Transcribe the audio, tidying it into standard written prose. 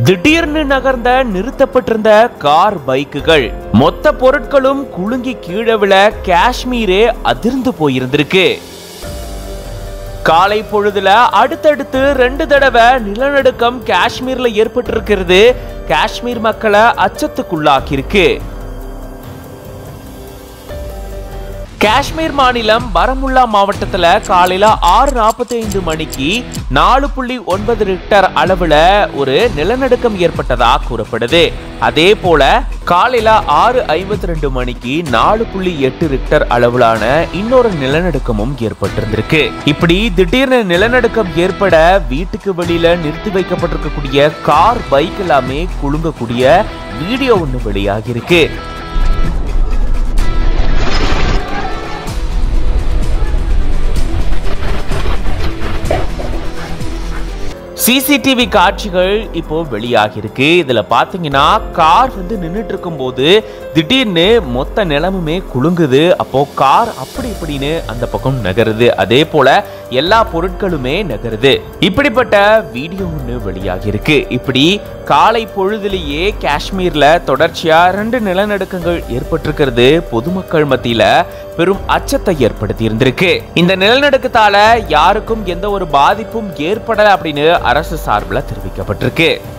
திடீர்னு நகர்ந்த நிறுத்தப்பட்டிருந்த கார் பைக்குகள் மொத்த பொருட்களும் குலுங்கி கீழே விழ காஷ்மீரே அதிர்ந்து போயிருந்திருக்கு. காலை பொழுதுல அடுத்தடுத்து 2 தடவை நிலநடுக்கம் காஷ்மீர்ல ஏற்பட்டிருக்கிறது. காஷ்மீர் மக்களை அச்சத்துக்குள்ளாக்கி இருக்கு. காஷ்மீர் மாநிலம் பரமுல்லா மாவட்டத்துல காலையில 6:45 மணிக்கு 4.9 ரிக்டர் அளவுல ஒரு நிலநடுக்கம் ஏற்பட்டதா கூறப்படுது. அதே போல காலையில 6:52 மணிக்கு 4.8 ரிக்டர் அளவிலான இன்னொரு நிலநடுக்கமும் ஏற்பட்டிருந்திருக்கு. இப்படி திடீர்னு நிலநடுக்கம் ஏற்பட வீட்டுக்கு வெளியில நிறுத்தி வைக்கப்பட்டிருக்கக்கூடிய கார் பைக் எல்லாமே குலுங்கக்கூடிய வீடியோ ஒன்று வெளியாகி இருக்கு. சிசிடிவி காட்சிகள் இப்போ வெளியாகி இருக்கு. இதுல பாத்தீங்கன்னா கார் நின்னுட்டு இருக்கும் போது திடீர்னு மொத்த நிலமுமே குலுங்குது. அப்போ கார் அப்படி இப்படின்னு அந்த பக்கம் நகருது. அதே போல எல்லா பொருட்களுமே நகருது. இப்படிப்பட்ட வீடியோ ஒன்று வெளியாகி இருக்கு. இப்படி காலை பொழுதுலேயே காஷ்மீர்ல தொடர்ச்சியா 2 நிலநடுக்கங்கள் ஏற்பட்டிருக்கிறது பொதுமக்கள் மத்தியில பெரும் அச்சத்தை ஏற்படுத்தி இருந்திருக்கு. இந்த நிலநடுக்கத்தால யாருக்கும் எந்த ஒரு பாதிப்பும் ஏற்படல அப்படின்னு அரசு சார்பில் தெரிவிக்கப்பட்டிருக்கு.